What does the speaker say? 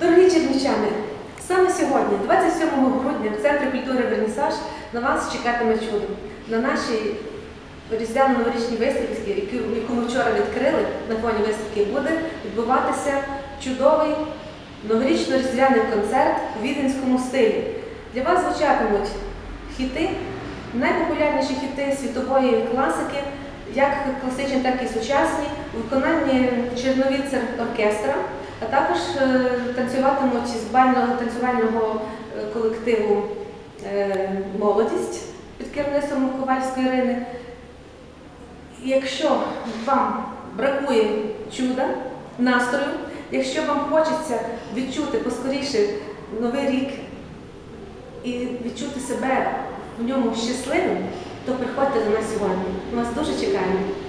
Дорогі чернівчани, саме сьогодні, 27 грудня, в Центрі культури «Вернісаж» на вас чекатиме чудо. На нашій різдвяно-новорічній виставці, яку ми вчора відкрили, на фоні виставки, буде відбуватися чудовий новорічно-різдвяний концерт у віденському стилі. Для вас звучатимуть хіти, найпопулярніші хіти світової класики, як класичні, так і сучасні, у виконанні Черновіцер оркестра, а також танцюватимуть з бального танцювального колективу «Молодість» під керівництвом Ковальської Ірини. Якщо вам бракує чуда, настрою, якщо вам хочеться відчути поскоріше Новий рік і відчути себе в ньому щасливим, то приходьте до нас сьогодні. Ми вас дуже чекаємо.